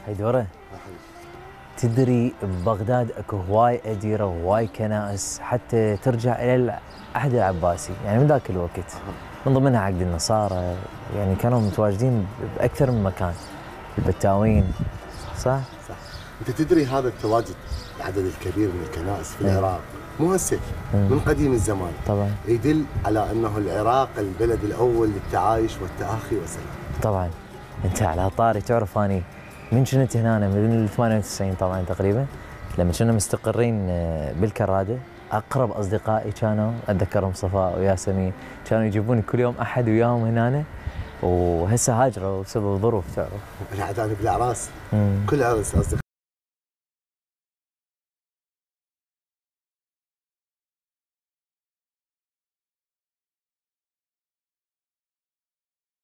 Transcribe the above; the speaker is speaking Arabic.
هيدوره تدري ببغداد اكو هواي اديره وهواي كنائس حتى ترجع الى العهد العباسي، يعني من ذاك الوقت، من ضمنها عقد النصارى، يعني كانوا متواجدين باكثر من مكان، البتاوين. صح؟ صح. انت تدري هذا التواجد العدد الكبير من الكنائس في العراق مو هسه، من قديم الزمان طبعا يدل على انه العراق البلد الاول للتعايش والتآخي والسلام. طبعا. انت على طاري تعرف اني من كنت هنا من 98 طبعا تقريبا، لما كنا مستقرين بالكراده، اقرب اصدقائي كانوا اتذكرهم صفاء وياسمين، كانوا يجيبوني كل يوم احد وياهم هنا، وهسه هاجروا بسبب الظروف تعرف. العدد بالاعراس كل عرس اصدقائي